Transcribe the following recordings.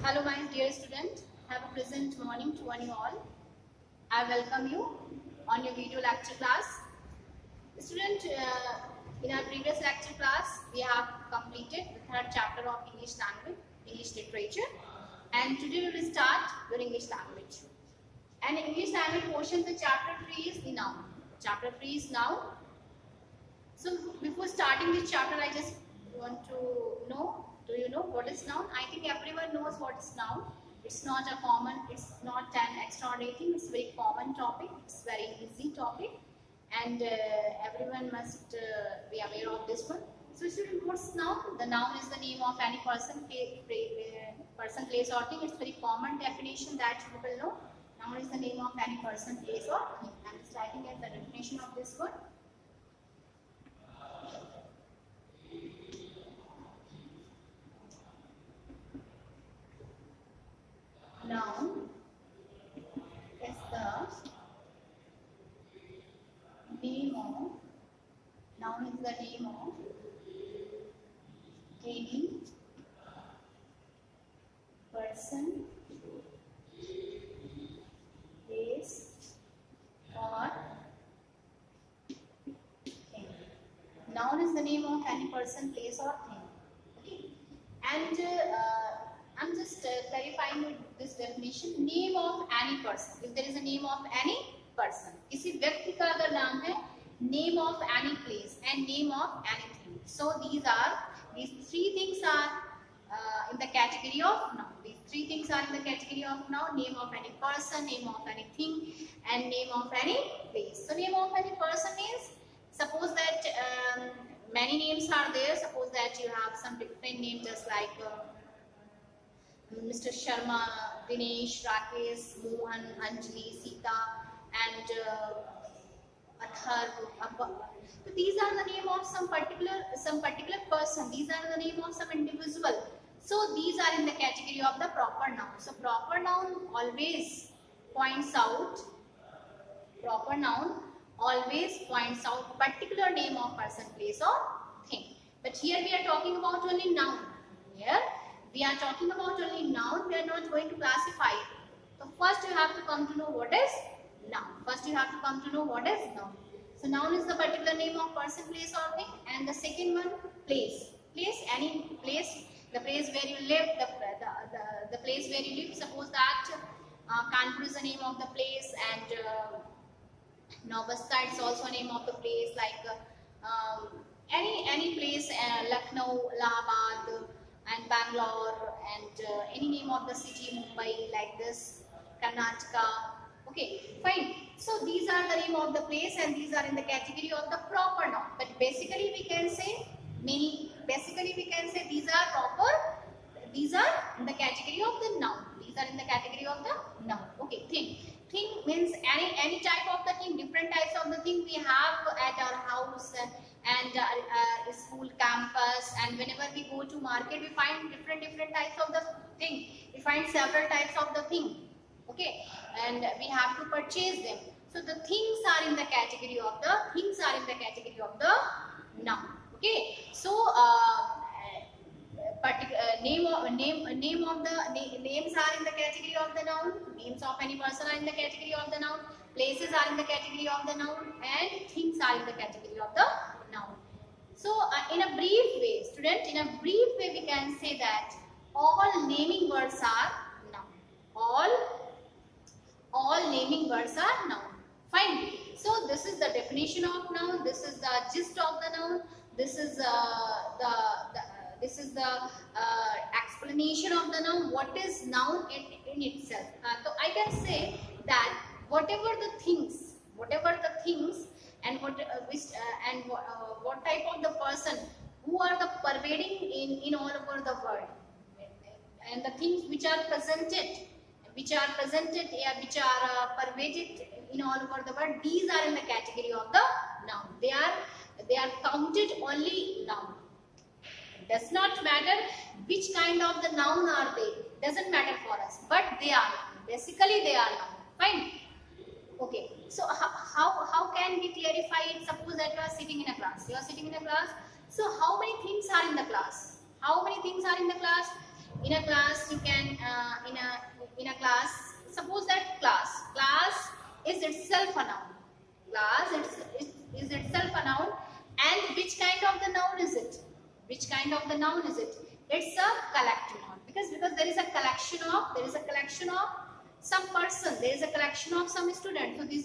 Hello my dear student, have a pleasant morning to one and all. I welcome you on your video lecture class. Student, in our previous lecture class, we have completed the third chapter of English language, English literature, and today we will start your English language. And English language portion, the chapter 3 is the noun. Chapter 3 is noun. So before starting this chapter, I just want to know, do you know what is noun? I think everyone knows what is noun. It's not a common, it's not an extraordinary thing, it's a very common topic, it's very easy topic, and everyone must be aware of this one. So student, what's noun? The noun is the name of any person, place or thing. It's very common definition that people know. Noun is the name of any person, place or thing. I'm just writing as the definition of this one. Noun is the name of any person, place or thing. Noun is the name of any person, place or thing. Okay, and I'm just clarifying with this definition. Name of any person. If there is a name of any person, किसी व्यक्ति का अगर नाम है, name of any place and name of anything. So these three things are in the category of noun. These three things are in the category of noun. Name of any person, name of anything, and name of any place. So name of any person means, suppose that many names are there. Suppose that you have some different names, just like Mr. Sharma, Dinesh, Rakesh, Mohan, Anjali, Sita, and Athar, Abba. So these are the name of some particular person. These are the name of some individual. So these are in the category of the proper noun. So proper noun always points out. Proper noun always points out particular name of person, place, or thing. But here we are talking about only noun. Here we are talking about only noun. We are not going to classify it. So first you have to come to know what is noun. So noun is the particular name of person, place or thing, and the second one, place. Place, any place, the place where you live, the place where you live. Suppose that Kanpur is the name of the place, and Nauvastar is also name of the place, like any place, Lucknow, Allahabad, and Bangalore, and any name of the city, Mumbai, like this, Karnataka. Okay, fine. So these are the name of the place, and these are in the category of the proper noun. But basically we can say these are proper. These are in the category of the noun. Okay, thing. Thing means any type of the thing. Different types of the thing we have at our house and school campus, and whenever we go to market, we find different types of the thing. We find several types of the thing. Okay, and we have to purchase them. So the things are in the category of the noun. Okay, so names are in the category of the noun. Names of any person are in the category of the noun. Places are in the category of the noun, and things are in the category of the noun. So in a brief way, student, we can say that all naming words are noun. All naming words are noun. Fine. So this is the definition of noun. This is the gist of the noun. This is the explanation of the noun. What is noun in itself? So I can say that whatever the things, and what type of the person who are the pervading in all over the world, and the things which are presented, which are pervaded in all over the world, these are in the category of the noun. They are counted only noun. It does not matter which kind of the noun are they. Doesn't matter for us, but they are. Basically, they are noun. Fine. Okay. So how can we clarify it? Suppose that you are sitting in a class. So how many things are in the class? in a class you can in a class, suppose that class is itself a noun. Class is itself a noun, and which kind of the noun is it? Which kind of the noun is it? It's a collective noun, because there is a collection of some person, there is a collection of some student. So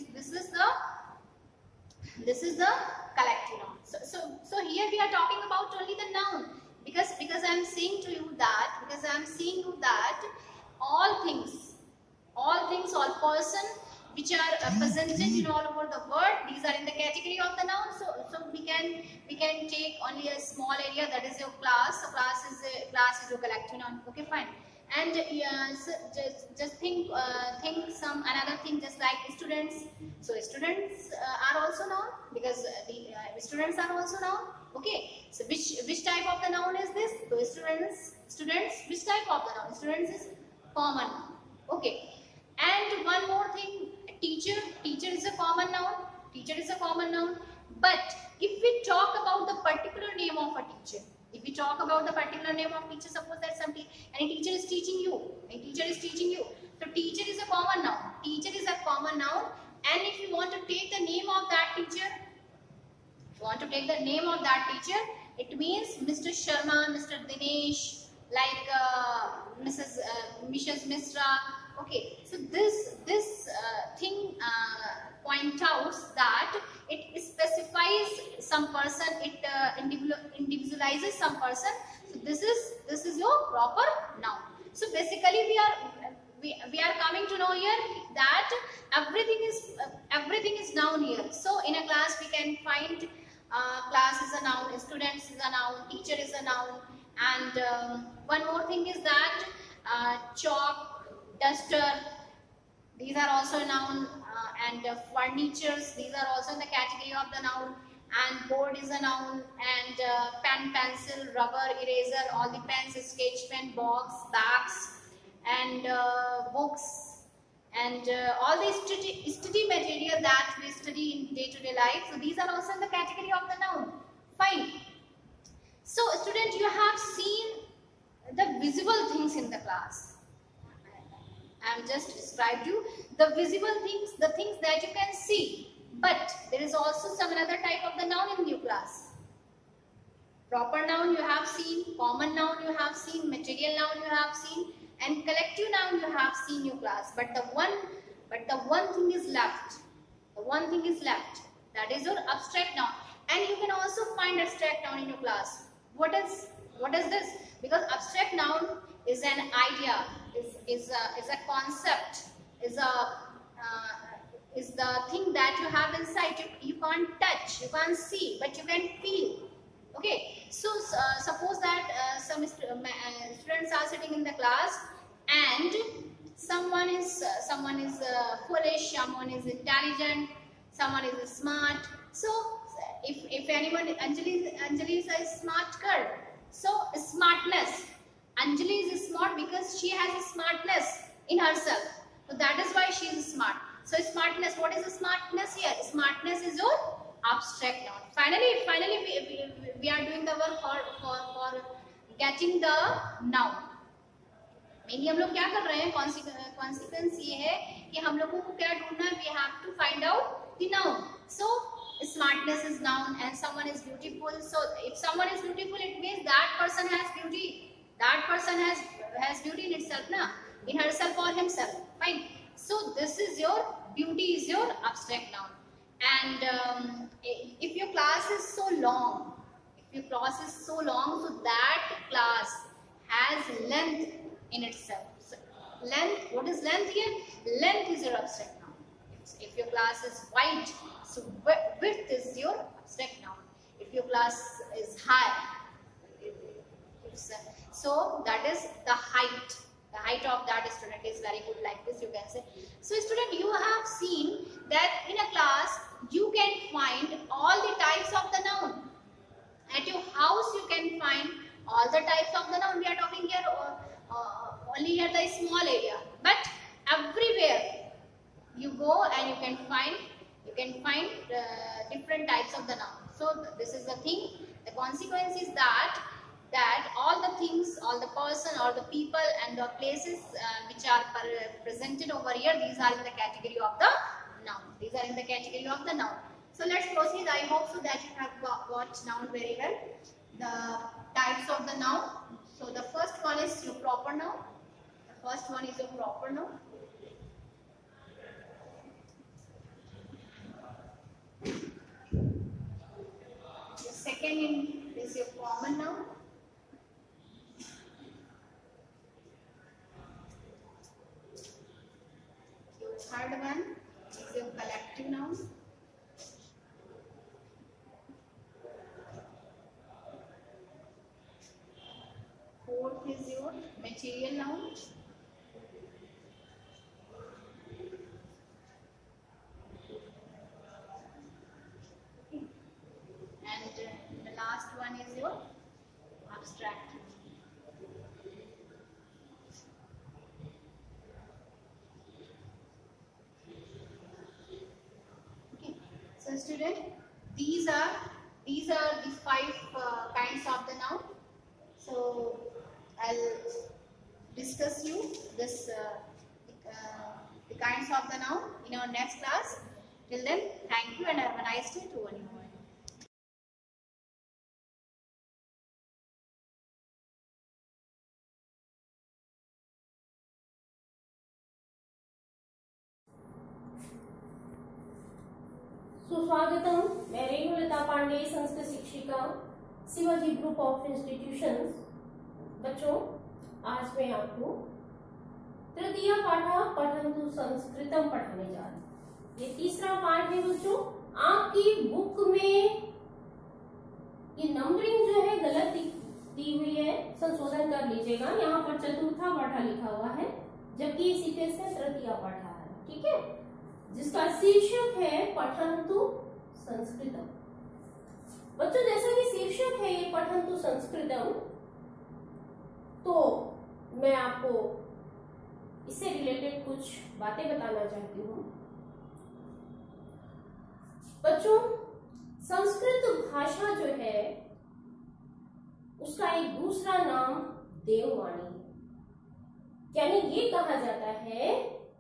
this is the collective noun. So here we are talking about only the noun, because I am saying to you that all things, all person which are presented in all over the world, these are in the category of the noun. So we can take only a small area, that is your class. So class is your collective noun. Okay, fine. And so just think some another thing, just like students. So students are also noun, because the students are also noun. Okay, so which type of the noun is this? So students, which type of the noun? Students is common noun. Okay, and one more thing, teacher is a common noun. But if we talk about the particular name of a teacher, suppose that any teacher is teaching you, so teacher is a common noun. And if you want to take the name of that teacher, it means Mr. Sharma, Mr. Dinesh, like Mrs. Misra. Okay, so this thing point out that it specifies some person, it individualizes some person. So this is your proper noun. So basically we are coming to know here that everything is noun here. So in a class we can find class is a noun, students is a noun, teacher is a noun, and one more thing is that chalk, duster, these are also a noun, and furnitures, these are also in the category of the noun, and board is a noun, and pen, pencil, rubber, eraser, all the pens, sketch pen, box, bags, and books, and all the study material that we study in day-to-day life. So these are also in the category of the noun. Fine. So student, you have seen the visible things in the class. I am just described you the visible things, the things that you can see. But there is also some another type of the noun in your class. Proper noun you have seen, common noun you have seen, material noun you have seen, and collective noun you have seen in your class. But the one thing is left. That is your abstract noun. And you can also find abstract noun in your class. What is this? Because abstract noun is an idea, is a concept, is the thing that you have inside. You can't touch, you can't see, but you can feel. Okay, so suppose that some students are sitting in the class, and someone is foolish, someone is intelligent, someone is smart. So if anyone, Anjali is a smart girl. So smartness, Anjali is smart because she has a smartness in herself. So that is why she is smart. So smartness, what is the smartness here? Smartness is your abstract noun. Finally we are doing the work for getting the noun. Mainly हम लोग क्या कर रहे हैं? Consequence ये है कि हम लोगों को क्या ढूंढना है? We have to find out the noun. So smartness is noun, and someone is beautiful. So if someone is beautiful, it means that person has beauty. That person has beauty in itself, na? In herself or himself. Fine. So this is your beauty, is your abstract noun. And if your class is so long, so that class has length in itself. So length, what is length here? Length is your abstract noun. If your class is wide, so width is your abstract noun. If your class is high, so that is the height. The height of that student is very good, like this you can say. So student, you have seen that in a class you can find all the types of the noun. At your house you can find all the types of the noun. We are talking here only here the small area, but everywhere you go and you can find different types of the noun. So this is the thing. The consequence is that all the things, all the person, or the people and the places which are presented over here, these are in the category of the noun. These are in the category of the noun. So let's proceed. I hope so that you have got noun very well. The types of the noun. So the first one is your proper noun. The first one is your proper noun. The second is your common noun. Your third one is your collective noun. Fourth is your material noun. And the last one is your abstract. Okay. So student, these are the 5 kinds of the noun. So I'll discuss you this the kinds of the noun in our next class. Till then, thank you and have a nice day to one and all. सुस्वागतम। मैं रेणुलता पांडे, संस्कृत शिक्षिका, Shivaji group of institutions. बच्चों, आज मैं आपको तृतीय पाठ पठन्तु संस्कृतम पढ़ाने जा रही हूँ। ये तीसरा पाठ है बच्चों। आपकी बुक में ये नंबरिंग जो है गलत दी हुई है, संशोधन कर लीजिएगा। यहाँ पर चतुर्था पाठ लिखा हुआ है, जबकि इसी पे से तृतीय पाठ है, ठीक है, जिसका शीर्षक है पठन्तु संस्कृतम। बच्चों, जैसा कि शीर्षक है ये पठन्तु संस्कृतम, तो मैं आपको इससे रिलेटेड कुछ बातें बताना चाहती हूँ। बच्चों, संस्कृत भाषा जो है उसका एक दूसरा नाम देववाणी है। यानी ये कहा जाता है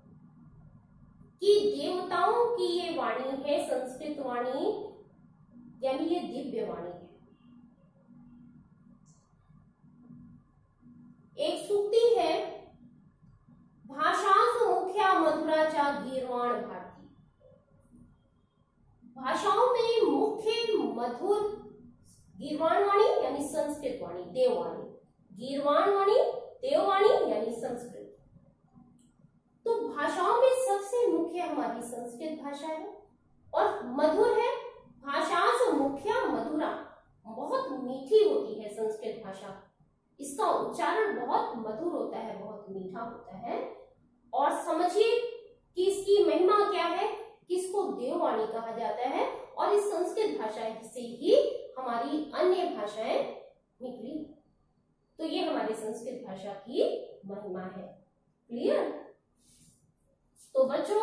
कि देवताओं की ये वाणी है संस्कृत वाणी, यानी ये दिव्य वाणी है। एक सूक्ति है, भाषासु मुख्या मधुरा चा गीर्वाण भारती। भाषाओं में मुख्य मधुर गीर्वाण वाणी यानी संस्कृत वाणी, देववाणी। गीर्वाण वाणी, देववाणी यानी संस्कृत। तो भाषाओं में सबसे मुख्य हमारी संस्कृत भाषा है और मधुर है। भाषासु मुख्या मधुरा, बहुत मीठी होती है संस्कृत भाषा। इसका उच्चारण बहुत मधुर होता है, बहुत मीठा होता है। और समझिए कि इसकी महिमा क्या है, किसको देववाणी कहा जाता है। और इस संस्कृत भाषा से ही हमारी अन्य भाषाएं निकली। तो ये हमारी संस्कृत भाषा की महिमा है। क्लियर? तो बच्चों,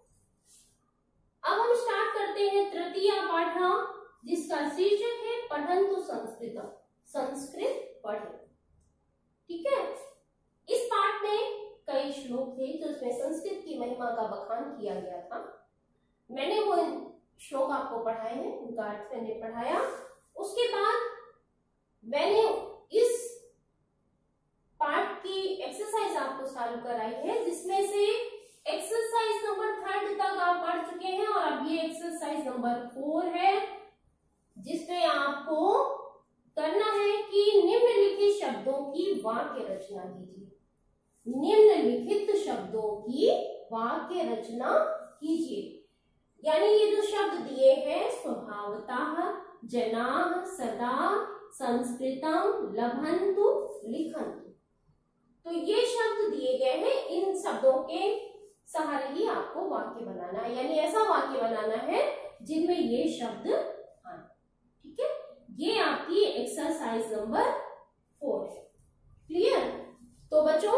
अब हम स्टार्ट करते हैं तृतीय पाठ, जिसका शीर्षक है पठन्तु संस्कृतम। संस्कृत पढ़े, ठीक है। इस पाठ में कई श्लोक थे जो इसमें संस्कृत की महिमा का बखान किया गया था। मैंने वो श्लोक आपको पढ़ाए हैं, उनका अर्थ मैंने पढ़ाया। उसके बाद मैंने इस पाठ की एक्सरसाइज आपको सॉल्व कराई है, जिसमें से एक्सरसाइज नंबर 3 तक आप पढ़ चुके हैं और अब ये एक्सरसाइज नंबर 4 है, जिसमें आपको करना है कि निम्नलिखित शब्दों की वाक्य रचना कीजिए। निम्नलिखित शब्दों की वाक्य रचना कीजिए। यानी ये जो शब्द दिए हैं, स्वभावतः, जनाः, सदा, संस्कृतम, लभन्तु, लिखन्तु, तो ये शब्द दिए गए हैं। इन शब्दों के सहारे ही आपको वाक्य बनाना है, यानी ऐसा वाक्य बनाना है जिनमें ये शब्द आए, ठीक है। ये आपकी एक्सरसाइज नंबर 4 है। क्लियर? तो बच्चों,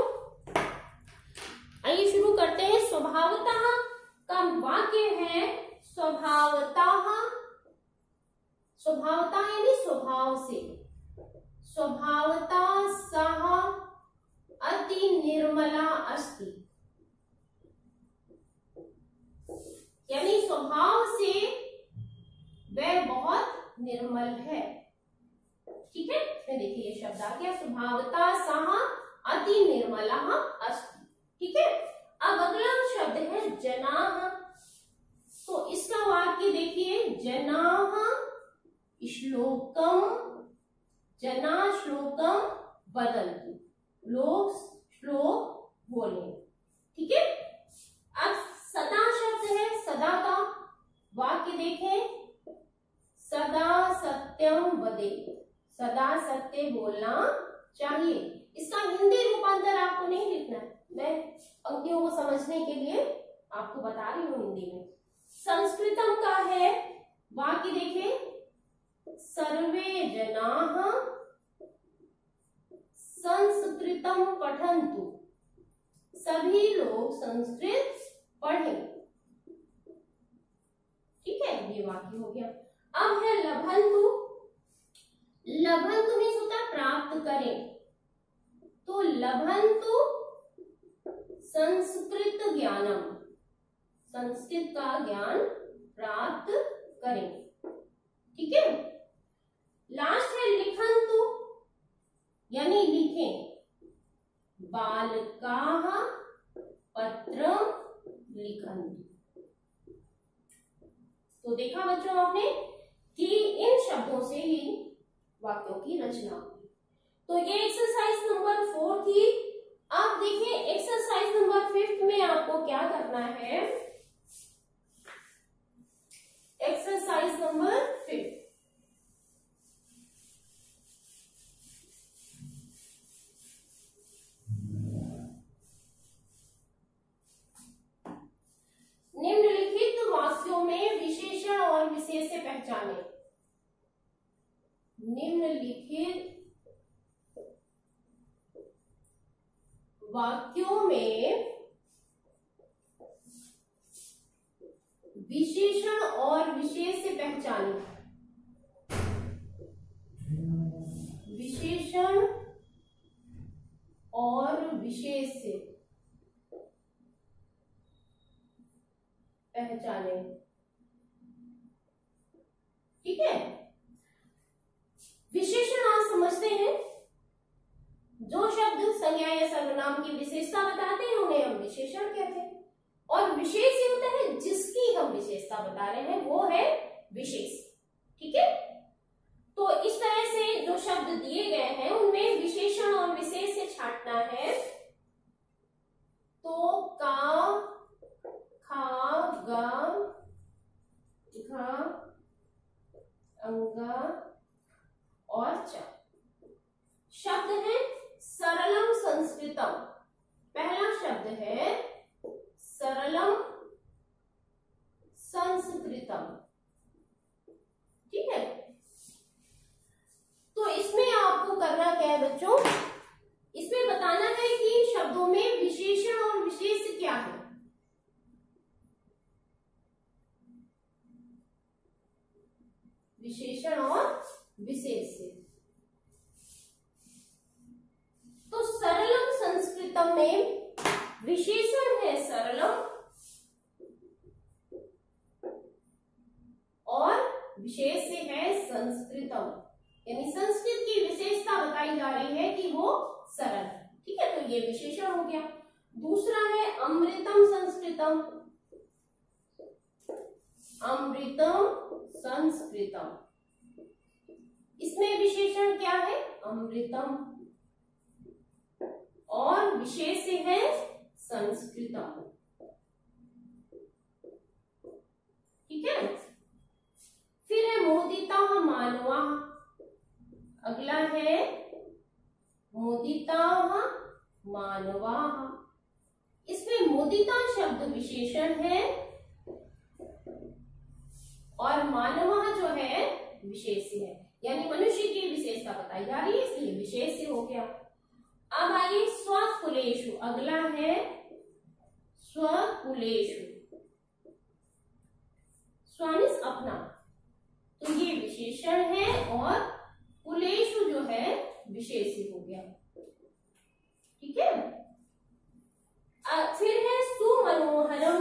आइए शुरू करते हैं। स्वभावतः का वाक्य है स्वभावतः। स्वभावतः यानी स्वभाव से। स्वभावतः सः स्वभावता सह अति निर्मला अस्ति। ठीक है, अब अगला शब्द है जनाः। तो इसका वाक्य देखिए, जनाः जना श्लोकम वदन्तु, लोग श्लोक बोले। ठीक है, अब सदा शब्द है, सदा का वाक्य देखें, सदा सत्यम वदेत्, सदा सत्य बोलना चाहिए। इसका हिंदी रूपांतर आपको नहीं लिखना है, मैं पंक्तियों को समझने के लिए आपको बता रही हूँ हिंदी में। संस्कृतम का है वाक्य देखें, सर्वे जनाः संस्कृतम पठन्तु, सभी लोग संस्कृत पढ़ें। ठीक है, ये वाक्य हो गया। अब है लभन्तु। लभन्तु मीन्स होता है प्राप्त करें, तो लभन्तु संस्कृत ज्ञानम, संस्कृत का ज्ञान प्राप्त करें। ठीक है, लास्ट है लिखन्तु, यानी लिखें, बालकाः पत्रम लिखन्तु। तो देखा बच्चों आपने कि इन शब्दों से ही वाक्यों की रचना हुई। तो ये एक्सरसाइज नंबर 4 थी। अब देखिए एक्सरसाइज नंबर 5 में आपको क्या करना है। एक्सरसाइज नंबर 5, निम्नलिखित वाक्यों में विशेषण और विशेष से पहचाने। निम्नलिखित वाक्यों में विशेषण और विशेष से पहचाने। विशेषण और विशेष से पहचाने। ठीक है, विशेषण आप समझते हैं, जो शब्द संज्ञा या सर्वनाम की विशेषता बताते हैं उन्हें हम विशेषण कहते हैं। और विशेष ये होता है जिसकी हम विशेषता बता रहे हैं, वो है विशेष। ठीक है, तो इस तरह से जो शब्द दिए गए हैं उनमें विशेषण और विशेष से छांटना है। तो का, खा, गा, घा, अंगा और च। शब्द है सरलम संस्कृतम। पहला शब्द है सरलम संस्कृतम। ठीक है, तो इसमें आपको करना क्या है बच्चों, इसमें बताना है कि शब्दों में विशेषण और विशेष क्या है। विशेषण और विशेष से। तो सरलम संस्कृतम में विशेषण है सरलम और विशेष से है संस्कृतम, यानी संस्कृत की विशेषता बताई जा रही है कि वो सरल है। ठीक है, तो ये विशेषण हो गया। दूसरा है अमृतम संस्कृतम। अमृतम संस्कृतम, इसमें विशेषण क्या है अमृतम और विशेष है संस्कृतम। ठीक है, फिर है मोदिता मानवा। अगला है मोदिता मानवा। इसमें मोदिता शब्द विशेषण है और मानवा जो है विशेष है, यानी मनुष्य की विशेषता बताई जा रही है, इसलिए विशेष से हो गया। अब आइए स्वकुलेषु। अगला है स्वकुलेषु, स्वामिस अपना, तो ये विशेषण है और कुलेषु जो है विशेष हो गया। ठीक है, फिर है सुमनोहरम।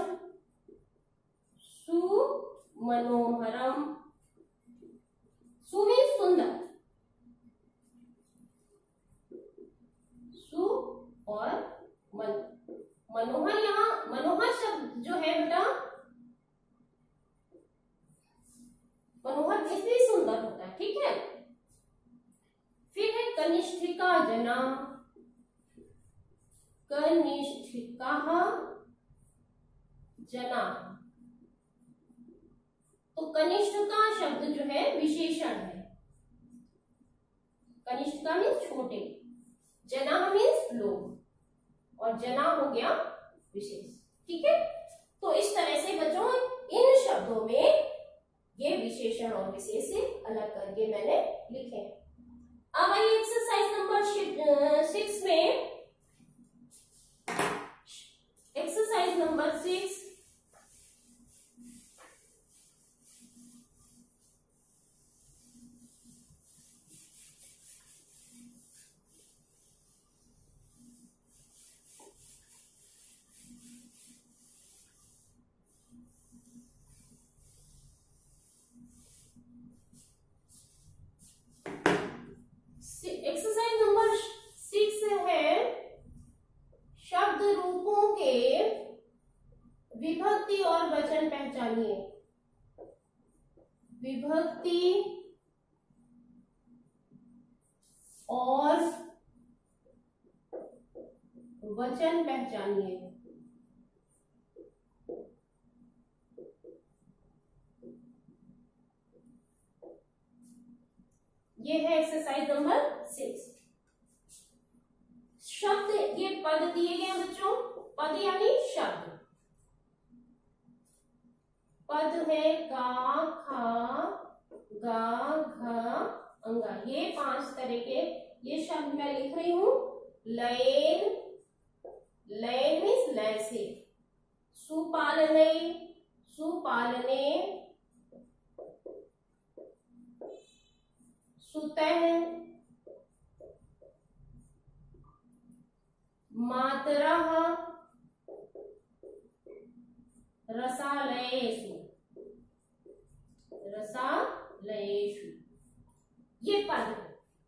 सुमनोहरम, सुमी सुंदर, और मनोहर, यहाँ मनोहर शब्द जो है बेटा, मनोहर कितनी सुंदर होता है, ठीक है। फिर है कनिष्ठिका जना, कनिष्ठिका जना। तो कनिष्ठिका शब्द जो है विशेषण है। कनिष्ठिका मीन्स छोटे, जना मीन्स लोग, और जना हो गया विशेष, ठीक है। तो इस तरह से बच्चों इन शब्दों में ये विशेषण और विशेष से अलग करके मैंने लिखे। अब आइए एक्सरसाइज नंबर 6 में, एक्सरसाइज नंबर 6 विभक्ति और वचन पहचानिए। विभक्ति और वचन पहचानिए। ये है एक्सरसाइज नंबर 6। शब्द, ये पद दिए गए बच्चों, पद यानी शब्द। पद है का, खा, गा, घा, अंगा। ये 5 तरह के ये शब्द मैं लिख रही हूं। लयन, लयन मीन्स लय से। सुपालने, सुपालने। सुतः, मातरः, रसालयेषु, रसालयेषु। ये पद है।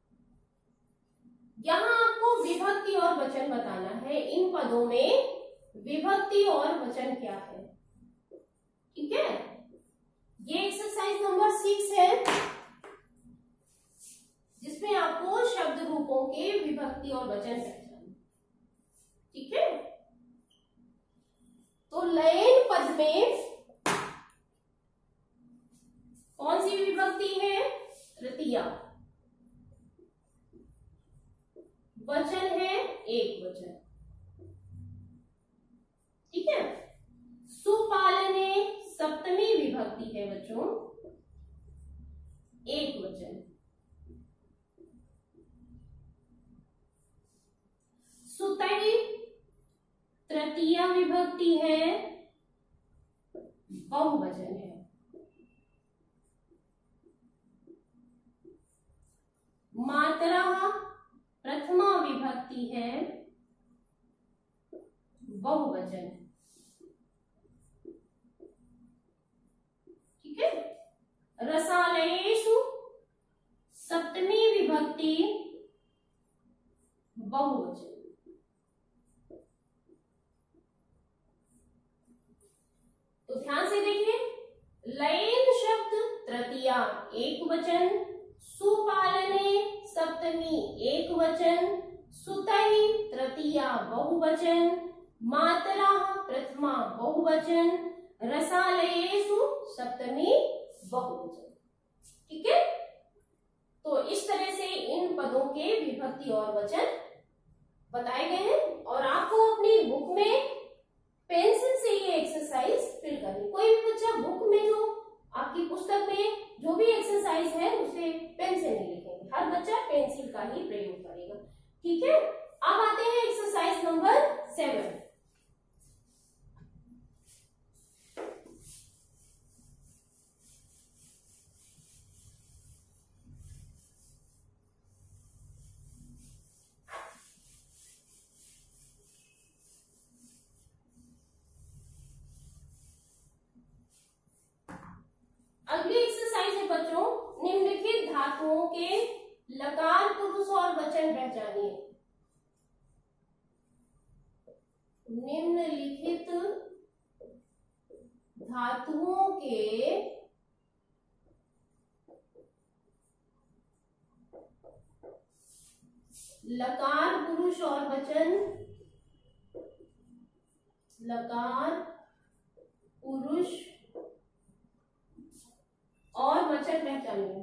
यहां आपको विभक्ति और वचन बताना है। इन पदों में विभक्ति और वचन क्या है, ठीक है। ये एक्सरसाइज नंबर 6 है, जिसमें आपको शब्द रूपों के विभक्ति और वचन पहचानना, ठीक है। तो लयन पद में कौन सी विभक्ति है? तृतीया। वचन है एक वचन, ठीक है। सुपालने सप्तमी विभक्ति है बच्चों, एक वचन। सुतहि तृतीया विभक्ति है, बहुवचन है। मात्रा प्रथमा विभक्ति है, बहुवचन, ठीक है। रसालयेषु सप्तमी विभक्ति, बहुवचन। तो ध्यान से देखिए, लयन शब्द तृतीया एक वचन, सुपालने सप्तमी एक वचन, सुतहि तृतीया बहुवचन, मातरा प्रथमा बहुवचन, रसालयेषु सप्तमी बहुवचन, ठीक है। तो इस तरह से इन पदों के विभक्ति और वचन बताए गए हैं, और आपको अपनी बुक में पेंसिल से ये एक्सरसाइज फिल करनी। कोई भी बच्चा बुक में जो आपकी पुस्तक में जो भी एक्सरसाइज है उसे पेन से नहीं लिखेंगे, हर बच्चा पेंसिल का ही प्रयोग करेगा, ठीक है। अब आते हैं एक्सरसाइज नंबर 7। अगली एक्सरसाइज है बच्चों, निम्नलिखित धातुओं के लकार पुरुष और वचन पहचानिए। निम्नलिखित धातुओं के लकार पुरुष और वचन, लकार पुरुष और वचन पहचानिए।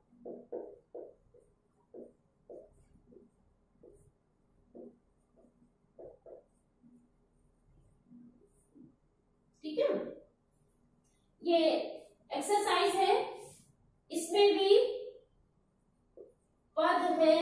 ठीक है, ये एक्सरसाइज है, इसमें भी पद है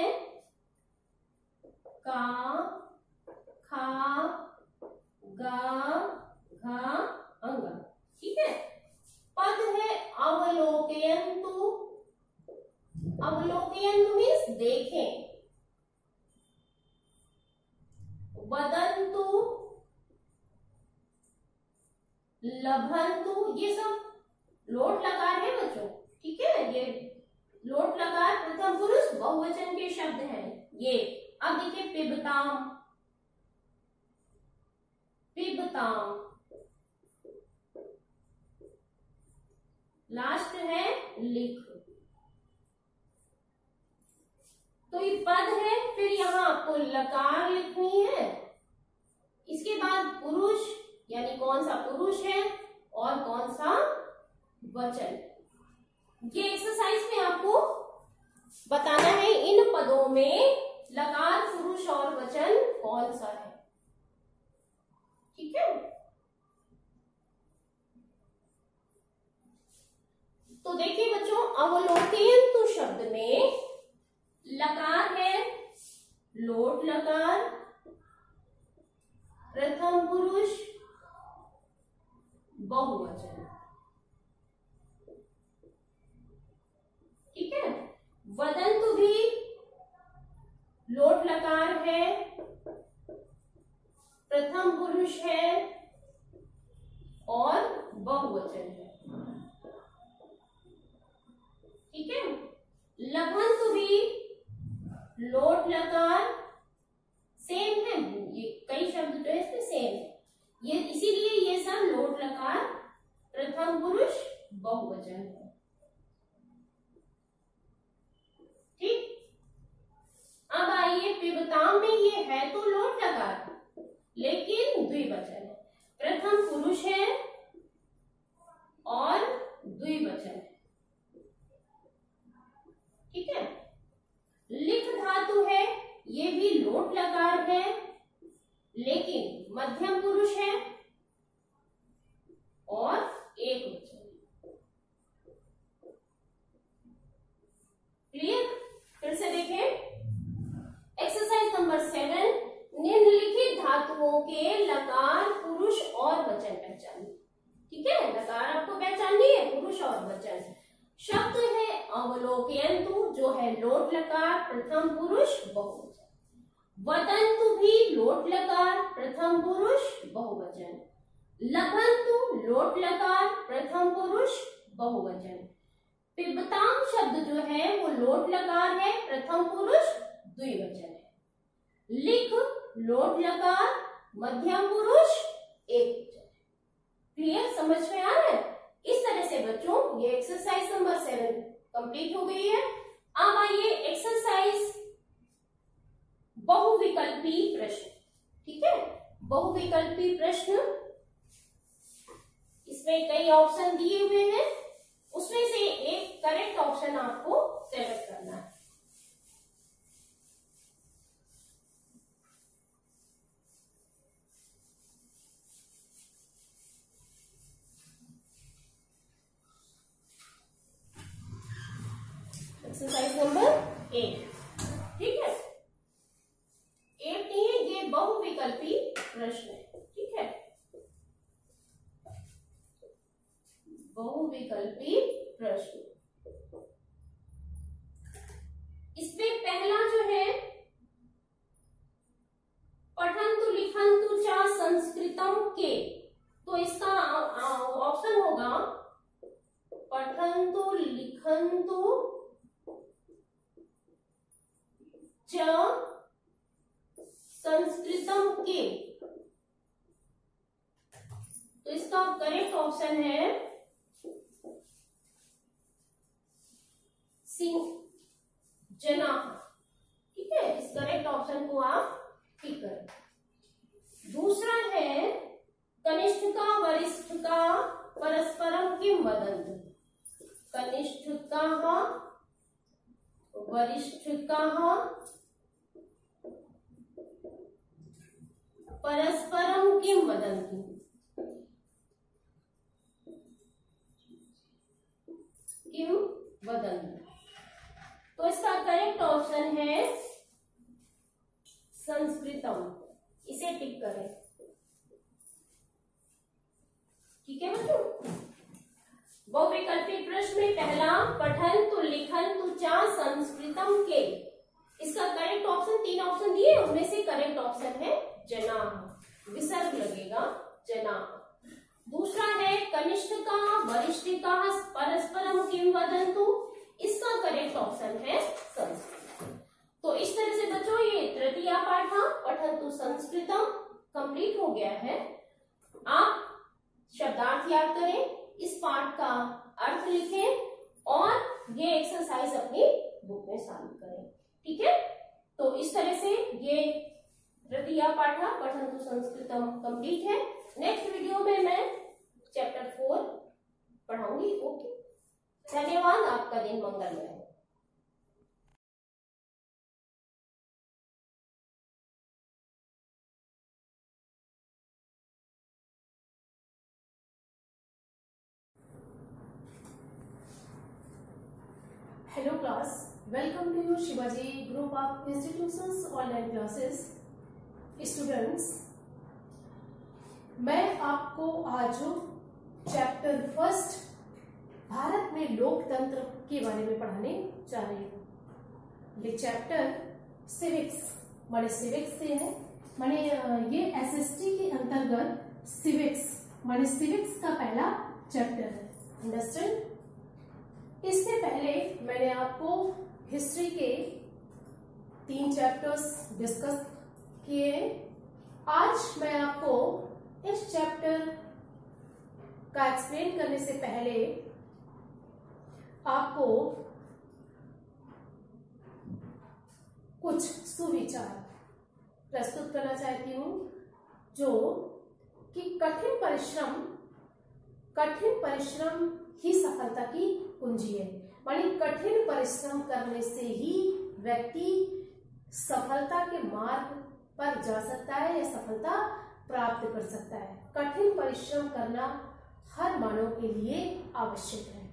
का, खा, गा, घा, अंगा। ठीक है, पद है अवलोकयन्तु, अवलोकयन्तु मीन्स देखें, वदन्तु, लभन्तु, ये सब लोट लकार है बच्चों। ठीक है, ये लोट लकार प्रथम पुरुष बहुवचन के शब्द हैं ये। अब देखिए पिबताम, पिबताम, लास्ट है लिख। तो ये पद है, फिर यहां आपको लकार लिखनी है, इसके बाद पुरुष यानी कौन सा पुरुष है और कौन सा वचन। ये एक्सरसाइज में आपको बताना है इन पदों में लकार पुरुष और वचन कौन सा है। ठीक है, तो देखिए बच्चों, अवलोकयन्तु शब्द में लकार है लोट लकार, प्रथम पुरुष बहुवचन। ठीक है, वदन्तु भी लोट लकार है, प्रथम पुरुष है और बहुवचन है। ठीक है, लभन्तु भी लोट लकार, सेम है, ये कई शब्द जो है इसमें सेम है, ये इसीलिए ये सब लोट लकार प्रथम पुरुष बहुवचन है। ठीक, अब आइए पिबताम में, ये है तो लोट लकार लेकिन द्विवचन है, प्रथम पुरुष है और द्विवचन है। ठीक है, लिख धातु है, ये भी लोट लकार है लेकिन मध्यम पुरुष है और एक वचन है। क्लियर, फिर से देखें एक्सरसाइज नंबर 7, निम्नलिखित धातुओं के लकार पुरुष और वचन पहचानिए। ठीक है, लकार आपको पहचाननी है, पुरुष और वचन। शब्द है अवलोकयन्तु जो है लोट लकार प्रथम पुरुष बहुवचन, वदन्तु भी लोट लकार प्रथम पुरुष बहुवचन, लभन्तु लोट लकार प्रथम पुरुष बहुवचन, पिबताम शब्द जो है वो लोट लकार है प्रथम पुरुष द्विवचन है, लिख लोट लकार मध्यम पुरुष एक वचन है। क्लियर, समझ में आ रहा है? इस तरह से बच्चों ये एक्सरसाइज नंबर 7 कंप्लीट हो गई है। अब आइए एक्सरसाइज बहुविकल्पी प्रश्न। ठीक है, बहुविकल्पी प्रश्न, इसमें कई ऑप्शन दिए हुए हैं, उसमें से एक करेक्ट ऑप्शन आपको सेलेक्ट करना है। Exercise number 8। ठीक है, 8 नहीं है, ये बहुविकल्पी प्रश्न है। ठीक है, बहुविकल्पी प्रश्न, इसमें पहला जो है पठन्तु लिखन्तु च संस्कृतम के, तो इसका ऑप्शन होगा पठन्तु लिखन्तु च संस्कृतम के। इसका करेक्ट ऑप्शन है जनाह। ठीक है, इस करेक्ट ऑप्शन को आप टिक करें। दूसरा है कनिष्ठ का वरिष्ठ का परस्परम किम वदन्ति। कनिष्ठ का वरिष्ठ का परस्परम किम वदन्ति। किम वदन्ति, तो इसका करेक्ट ऑप्शन है संस्कृतम। इसे टिक करें। ठीक है बच्चों, बहुविकल्पी प्रश्न में पहला पठन तो लिखन तो चा संस्कृतम के, इसका करेक्ट ऑप्शन 3 ऑप्शन दिए, उनमें से करेक्ट ऑप्शन है जनाः, विसर्ग लगेगा जनाः। दूसरा है कनिष्ठ का वरिष्ठ का परस्परम किम वदन्तु, इसका करेक्ट ऑप्शन है संस्कृत। तो इस तरह से बच्चों ये तृतीय पाठ पठन तो संस्कृतम कंप्लीट हो गया है। आप शब्दार्थ याद करें, इस पाठ का अर्थ लिखें और ये एक्सरसाइज अपनी बुक में शामिल करें। ठीक है, तो इस तरह से ये तृतीय पाठ पठन तो संस्कृतम कंप्लीट है। नेक्स्ट वीडियो में मैं चैप्टर 4 पढ़ाऊंगी। ओके, धन्यवाद, आपका दिन मंगलमय हो। Hello class, welcome to your Shivaji Group of Institutions online classes. Students, मैं आपको आज चैप्टर 1 भारत में लोकतंत्र के बारे में पढ़ाने जा रही हूँ। ये चैप्टर सिविक्स माने सिविक्स से है, माने ये एसएसटी के अंतर्गत सिविक्स माने सिविक्स का पहला चैप्टर है। अंडरस्टैंड? इससे पहले मैंने आपको हिस्ट्री के 3 चैप्टर्स डिस्कस किए। आज मैं आपको इस चैप्टर का एक्सप्लेन करने से पहले आपको कुछ सुविचार प्रस्तुत करना चाहती हूँ, जो कि कठिन परिश्रम ही सफलता की कुंजी है। माने कठिन परिश्रम करने से ही व्यक्ति सफलता के मार्ग पर जा सकता है या सफलता प्राप्त कर सकता है। कठिन परिश्रम करना हर मानव के लिए आवश्यक है।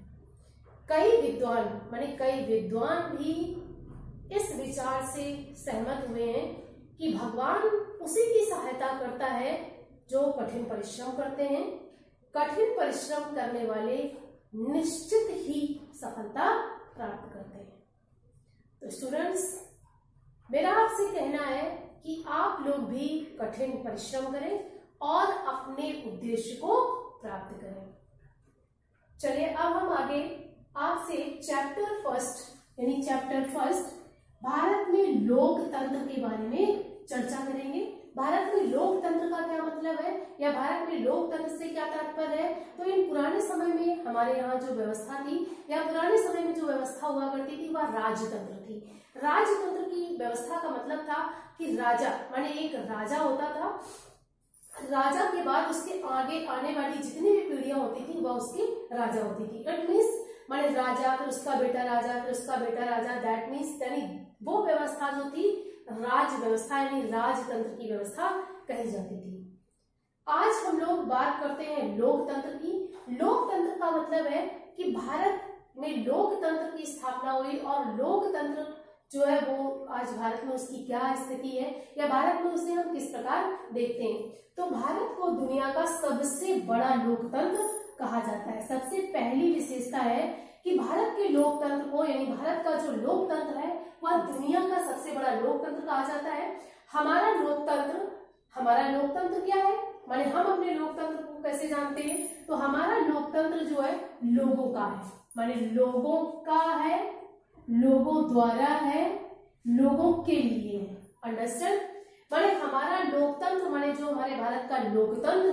कई विद्वान भी इस विचार से सहमत हुए हैं कि भगवान उसी की सहायता करता है जो कठिन परिश्रम करते हैं। कठिन परिश्रम करने वाले निश्चित ही सफलता प्राप्त करते हैं। तो स्टूडेंट्स, मेरा आपसे कहना है कि आप लोग भी कठिन परिश्रम करें और अपने उद्देश्य को प्राप्त करें। चलिए अब हम आगे आपसे चैप्टर 1 भारत में लोकतंत्र के बारे में चर्चा करेंगे। भारत में लोकतंत्र का क्या मतलब है या भारत में लोकतंत्र से क्या तात्पर्य है। तो इन पुराने समय में हमारे यहाँ जो व्यवस्था थी या पुराने समय में जो व्यवस्था हुआ करती थी वह राजतंत्र थी। राजतंत्र की व्यवस्था का मतलब था कि राजा माने एक राजा होता था, राजा के बाद उसके आगे आने वाली जितनी भी पीढ़ियां होती थी वह उसकी राजा होती थी। इट मीन्स माने राजा, फिर उसका बेटा राजा, फिर उसका बेटा राजा। दैट मीन्स यानी वो व्यवस्था जो थी राज व्यवस्था यानी राजतंत्र की व्यवस्था कही जाती थी। आज हम लोग बात करते हैं लोकतंत्र की। लोकतंत्र का मतलब है कि भारत में लोकतंत्र की स्थापना हुई और लोकतंत्र जो है वो आज भारत में उसकी क्या स्थिति है या भारत में उसे हम किस प्रकार देखते हैं। तो भारत को दुनिया का सबसे बड़ा लोकतंत्र कहा जाता है। सबसे पहली विशेषता है कि भारत के लोकतंत्र को यानी भारत का जो लोकतंत्र है वह दुनिया का सबसे बड़ा लोकतंत्र कहा जाता है। हमारा लोकतंत्र क्या है, माने हम अपने लोकतंत्र को कैसे जानते हैं। तो हमारा लोकतंत्र जो है लोगों का है, माने लोगों का है, लोगों द्वारा है, लोगों के लिए है। अंडरस्टैंड? माने हमारा लोकतंत्र माने जो हमारे भारत का लोकतंत्र है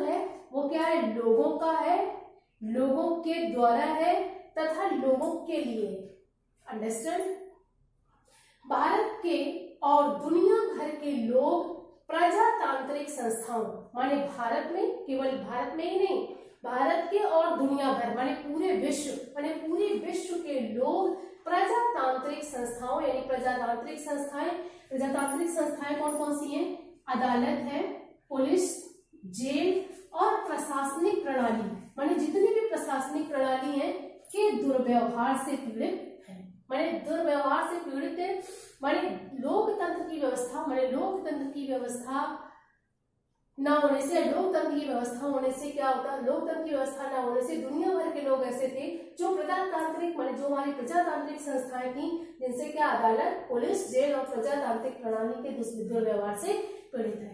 वो क्या है, लोगों का है, लोगों के द्वारा है तथा लोगों के लिए। अंडरस्टैंड। भारत के और दुनिया भर के लोग प्रजातांत्रिक संस्थाओं, माने भारत में, केवल भारत में ही नहीं, भारत के और दुनिया भर माने पूरे विश्व, माने पूरे विश्व के लोग प्रजातांत्रिक संस्थाओं यानी प्रजातांत्रिक संस्थाएं कौन कौन सी हैं? अदालत है, पुलिस, जेल और प्रशासनिक प्रणाली, माने जितनी भी प्रशासनिक प्रणाली है के दुर्व्यवहार से पीड़ित है। माने दुर्व्यवहार से पीड़ित है, माने लोकतंत्र की व्यवस्था, माने लोकतंत्र की व्यवस्था ना होने से, लोकतंत्र की व्यवस्था होने से क्या होता है, लोकतंत्र की व्यवस्था ना होने से दुनिया भर के लोग ऐसे थे जो प्रजातांत्रिक, माने जो हमारी प्रजातांत्रिक संस्थाएं थी, जिनसे क्या अदालत, पुलिस, जेल और प्रजातांत्रिक प्रणाली के दुर्व्यवहार से पीड़ित है।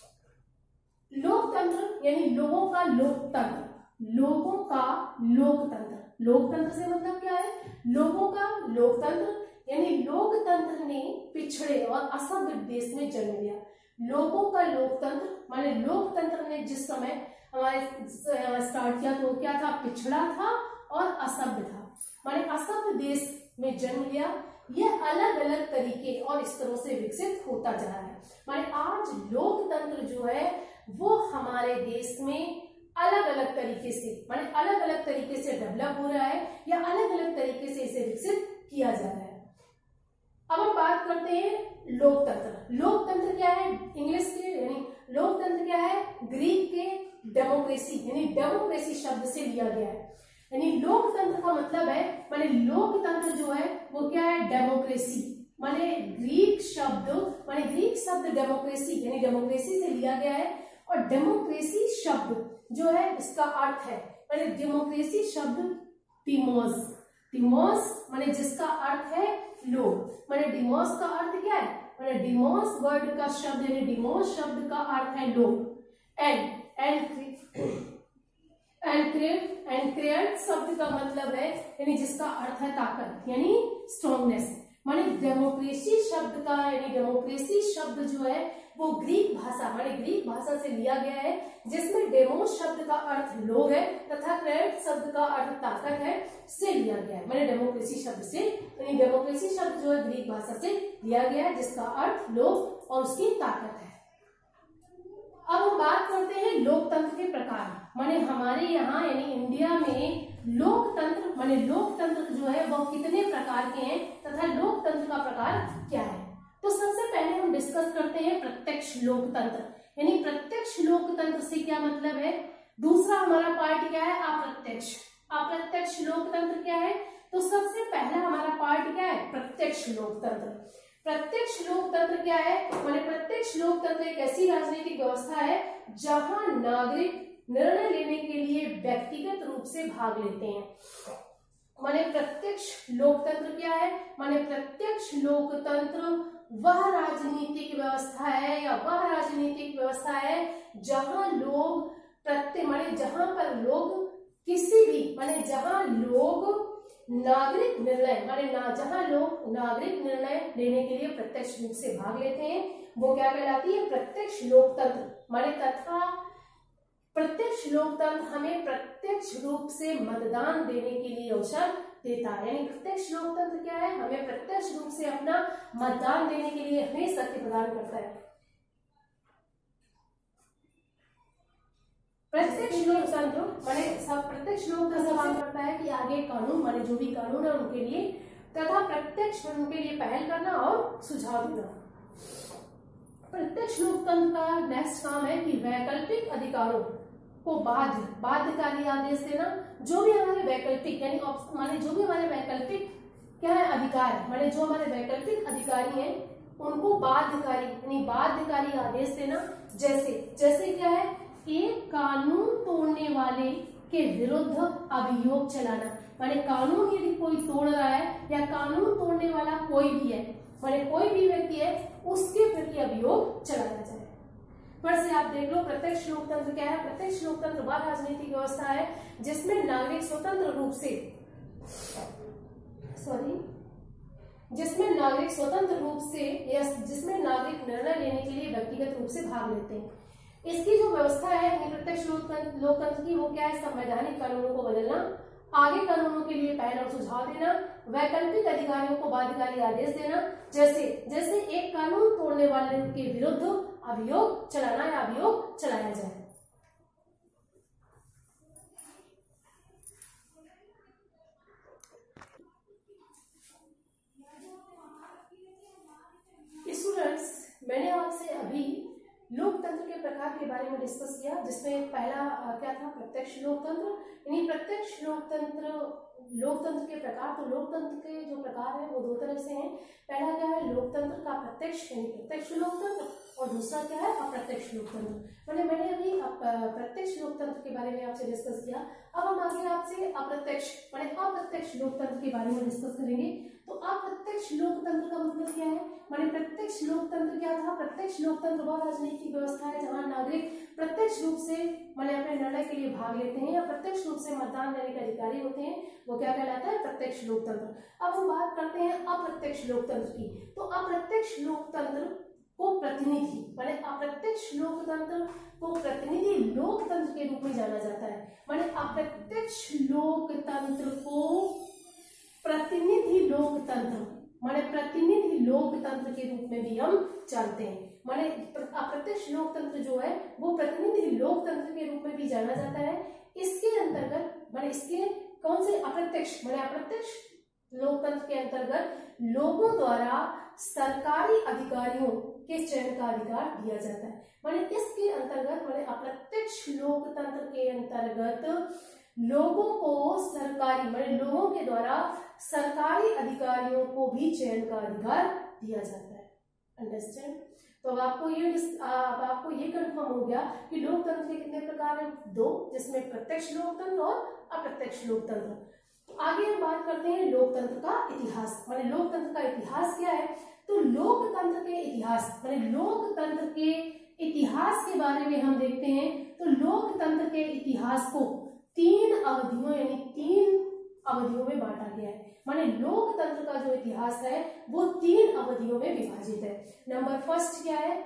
लोकतंत्र यानी लोगों का लोकतंत्र, लोगों का लोकतंत्र, लोकतंत्र से मतलब क्या है, लोगों का लोकतंत्र, यानी लोकतंत्र ने पिछड़े और असभ्य देश में जन्म लिया। लोगों का लोकतंत्र माने लोकतंत्र ने जिस समय हमारे स्टार्ट किया तो क्या था, पिछड़ा था और असभ्य था, माने असभ्य देश में जन्म लिया। यह अलग अलग तरीके और स्तरों से विकसित होता जा रहा है। माने आज लोकतंत्र जो है वो हमारे देश में अलग अलग तरीके से, माने अलग अलग तरीके से डेवलप हो रहा है या अलग अलग तरीके से इसे विकसित किया जा रहा है। अब हम बात करते हैं लोकतंत्र। लोकतंत्र क्या है, इंग्लिश के यानी लोकतंत्र क्या है, ग्रीक के डेमोक्रेसी यानी डेमोक्रेसी शब्द से लिया गया है। यानी लोकतंत्र का मतलब है, माने लोकतंत्र जो है वो क्या है, डेमोक्रेसी, माने ग्रीक शब्द डेमोक्रेसी यानी डेमोक्रेसी से लिया गया है। और डेमोक्रेसी शब्द जो है इसका अर्थ है, माने डेमोक्रेसी शब्द डिमोस माने जिसका अर्थ है लोग, माने डिमोस का अर्थ क्या है, माने डिमोस वर्ड का शब्द यानी डिमोस शब्द का अर्थ है लोग। एंड क्रिएट शब्द का मतलब है यानी जिसका अर्थ है ताकत यानी स्ट्रॉन्गनेस। माने डेमोक्रेसी शब्द का यानी डेमोक्रेसी शब्द जो है वो ग्रीक भाषा माने ग्रीक भाषा से लिया गया है, जिसमें डेमोस शब्द का अर्थ लोग है तथा क्रेट शब्द का अर्थ ताकत है से लिया गया है। माने डेमोक्रेसी शब्द से यानी डेमोक्रेसी शब्द जो है ग्रीक भाषा से लिया गया है जिसका अर्थ लोग और उसकी ताकत है। अब हम बात करते हैं लोकतंत्र के प्रकार। माने हमारे यहाँ यानी इंडिया में लोकतंत्र माने लोकतंत्र जो है वो कितने प्रकार के हैं तथा लोकतंत्र का प्रकार क्या है। तो सबसे पहले हम डिस्कस करते हैं प्रत्यक्ष लोकतंत्र। यानी प्रत्यक्ष लोकतंत्र से क्या मतलब है। दूसरा हमारा पार्ट क्या है, अप्रत्यक्ष। अप्रत्यक्ष लोकतंत्र क्या है, तो सबसे पहला हमारा पार्ट क्या है, प्रत्यक्ष लोकतंत्र। प्रत्यक्ष लोकतंत्र क्या है, माने प्रत्यक्ष लोकतंत्र एक ऐसी राजनीतिक व्यवस्था है जहां नागरिक निर्णय लेने के लिए व्यक्तिगत रूप से भाग लेते हैं। माने प्रत्यक्ष लोकतंत्र क्या है, माने प्रत्यक्ष लोकतंत्र वह राजनीतिक व्यवस्था है या वह राजनीतिक व्यवस्था है जहां लोग माने जहां पर लोग किसी भी माने जहां लोग नागरिक निर्णय माने जहां लोग नागरिक निर्णय लेने के लिए प्रत्यक्ष रूप से भाग लेते हैं वो क्या कहलाती है, प्रत्यक्ष लोकतंत्र। माने तथा प्रत्यक्ष लोकतंत्र हमें प्रत्यक्ष रूप से मतदान देने के लिए अवसर देता है। यानी प्रत्यक्ष लोकतंत्र क्या है, हमें प्रत्यक्ष रूप से अपना मतदान देने के लिए हमें शक्ति प्रदान करता है। प्रत्यक्ष लोकतंत्र माने सब प्रत्यक्ष लोकतंत्र काम करता है कि आगे कानून माने जो भी कानून है उनके लिए तथा प्रत्यक्ष उनके लिए पहल करना और सुझाव देना। प्रत्यक्ष लोकतंत्र का नेक्स्ट काम है कि वैकल्पिक अधिकारों को बाध्यकारी आदेश देना। जो भी हमारे वैकल्पिक यानी माने जो भी हमारे वैकल्पिक क्या है अधिकार माने जो हमारे वैकल्पिक अधिकारी हैं उनको बाध्यकारी आदेश देना। जैसे क्या है, एक कानून तोड़ने वाले के विरुद्ध अभियोग चलाना। माने कानून यदि कोई तोड़ रहा है या कानून तोड़ने वाला कोई भी है माने कोई भी व्यक्ति है उसके प्रति अभियोग चलाया जाए। फिर से आप देख लो प्रत्यक्ष लोकतंत्र क्या है। प्रत्यक्ष लोकतंत्र वह राजनीतिक व्यवस्था है जिसमें नागरिक स्वतंत्र रूप से जिसमें नागरिक निर्णय लेने के लिए व्यक्तिगत रूप से भाग लेते हैं। इसकी जो व्यवस्था है प्रत्यक्ष लोकतंत्र की, वो क्या है? संवैधानिक कानूनों को बदलना, आगे कानूनों के लिए पहल और सुझाव देना, वैकल्पिक अधिकारियों को बाध्यकारी आदेश देना, जैसे एक कानून तोड़ने वाले के विरुद्ध अभियोग चलाना या अभियोग चलाया जाए। स्टूडेंट्स, मैंने आपसे अभी लोकतंत्र के प्रकार के बारे में डिस्कस किया, जिसमें पहला क्या था? प्रत्यक्ष लोकतंत्र। यानी प्रत्यक्ष लोकतंत्र के प्रकार, तो लोकतंत्र के जो प्रकार है वो दो तरह से हैं। पहला क्या है? लोकतंत्र का प्रत्यक्ष यानी प्रत्यक्ष लोकतंत्र, और दूसरा क्या है? अप्रत्यक्ष लोकतंत्र। मैंने अभी प्रत्यक्ष लोकतंत्र के बारे में आपसे डिस्कस किया। अब हम आगे आपसे अप्रत्यक्ष लोकतंत्र के बारे में डिस्कस करेंगे। तो अप्रत्यक्ष लोकतंत्र का मतलब क्या है? प्रत्यक्ष लोकतंत्र क्या था? प्रत्यक्ष लोकतंत्र वह राजनीतिक व्यवस्था है जहां नागरिक प्रत्यक्ष रूप से अपने निर्णय के लिए भाग लेते हैं या प्रत्यक्ष रूप से मतदान देने के अधिकारी होते हैं, वो क्या कहलाता है? प्रत्यक्ष लोकतंत्र। अब हम बात करते हैं अप्रत्यक्ष लोकतंत्र की। तो अप्रत्यक्ष लोकतंत्र को प्रतिनिधि अप्रत्यक्ष लोकतंत्र को प्रतिनिधि लोकतंत्र के रूप में जाना जाता है। अप्रत्यक्ष लोकतंत्र को प्रतिनिधि लोकतंत्र के रूप में भी हम जानते हैं। अप्रत्यक्ष लोकतंत्र जो है वो प्रतिनिधि लोकतंत्र के रूप में भी जाना जाता है। इसके अंतर्गत इसके कौन से अप्रत्यक्ष लोकतंत्र के अंतर्गत लोगों द्वारा सरकारी अधिकारियों के चयन का अधिकार दिया जाता है। इसके अंतर्गत अप्रत्यक्ष लोकतंत्र के अंतर्गत लोगों को लोगों के द्वारा सरकारी अधिकारियों को भी चयन का अधिकार दिया जाता है। अंडरस्टैंड? तो अब आपको ये कंफर्म हो गया कि लोकतंत्र के कितने प्रकार हैं? दो, जिसमें प्रत्यक्ष लोकतंत्र और अप्रत्यक्ष लोकतंत्र। आगे हम बात करते हैं लोकतंत्र का इतिहास। लोकतंत्र का इतिहास क्या है? तो लोकतंत्र के इतिहास के बारे में हम देखते हैं। तो लोकतंत्र के इतिहास को तीन अवधियों में बांटा गया है। लोकतंत्र का जो इतिहास है वो तीन अवधियों में विभाजित है। नंबर फर्स्ट क्या है?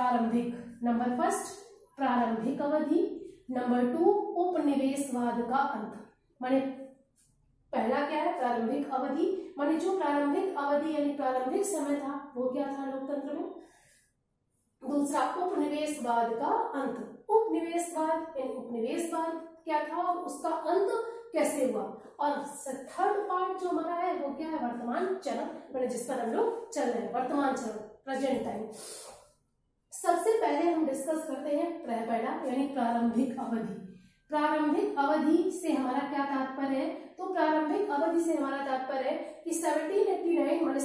प्रारंभिक अवधि। नंबर 2 उपनिवेशवाद का अंत। पहला क्या है? प्रारंभिक अवधि। जो प्रारंभिक अवधि यानी प्रारंभिक समय था वो क्या था लोकतंत्र में? दूसरा उपनिवेशवाद का अंत। उपनिवेशवाद क्या था और उसका अंत कैसे हुआ? और थर्ड पार्ट जो हमारा है वो क्या है? वर्तमान चरण, जिस पर हम लोग चल रहे हैं, वर्तमान चरण, प्रेजेंट टाइम। सबसे पहले हम डिस्कस करते हैं पहला यानी प्रारंभिक अवधि। प्रारंभिक अवधि से हमारा क्या तात्पर्य है? तो प्रारंभिक अवधि से हमारा तात्पर्य है कि 1789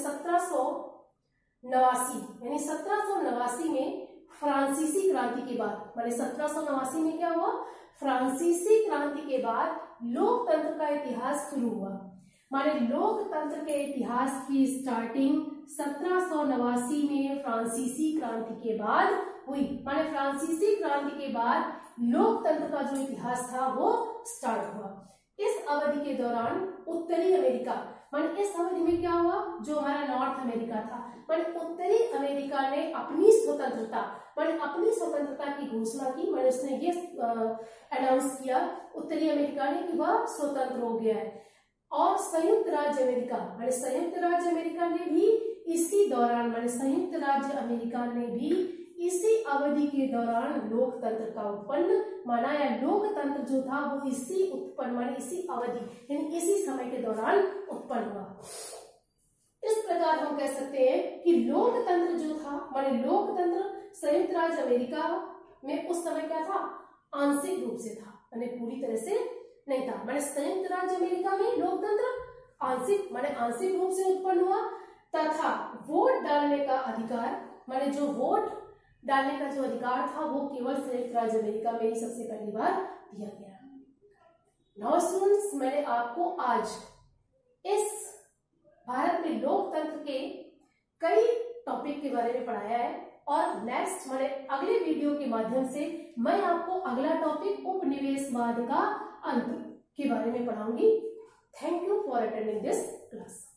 1789 में फ्रांसीसी क्रांति के बाद 1789 में क्या हुआ? फ्रांसीसी क्रांति के बाद लोकतंत्र का इतिहास शुरू हुआ। लोकतंत्र के इतिहास की स्टार्टिंग 1789 में फ्रांसीसी क्रांति के बाद हुई। फ्रांसीसी क्रांति के बाद लोकतंत्र का जो इतिहास था वो स्टार्ट हुआ। इस अवधि के दौरान उत्तरी अमेरिका इस अवधि में क्या हुआ? जो हमारा नॉर्थ अमेरिका था, उत्तरी अमेरिका ने अपनी स्वतंत्रता की घोषणा की। उसने ये अनाउंस किया उत्तरी अमेरिका ने कि वह स्वतंत्र हो गया है। और संयुक्त राज्य अमेरिका ने भी इसी दौरान संयुक्त राज्य अमेरिका ने भी इसी अवधि के दौरान लोकतंत्र का उत्पन्न माना, या लोकतंत्र जो था वो इसी अवधि यानी इसी समय के दौरान उत्पन्न हुआ। इस प्रकार हम कह सकते हैं कि लोकतंत्र जो था लोकतंत्र संयुक्त राज्य अमेरिका में उस समय क्या था? आंशिक रूप से था, पूरी तरह से नहीं था। संयुक्त राज्य अमेरिका में लोकतंत्र आंशिक रूप से उत्पन्न हुआ, तथा वोट डालने का अधिकार जो वोट डालने का जो अधिकार था वो केवल संयुक्त राज्य अमेरिका में ही सबसे पहली बार दिया गया। नाउ स्टूडेंट्स, मैंने आपको आज इस भारत में लोकतंत्र के कई टॉपिक के बारे में पढ़ाया है, और नेक्स्ट अगले वीडियो के माध्यम से मैं आपको अगला टॉपिक उपनिवेशवाद का अंत के बारे में पढ़ाऊंगी। Thank you for attending this class.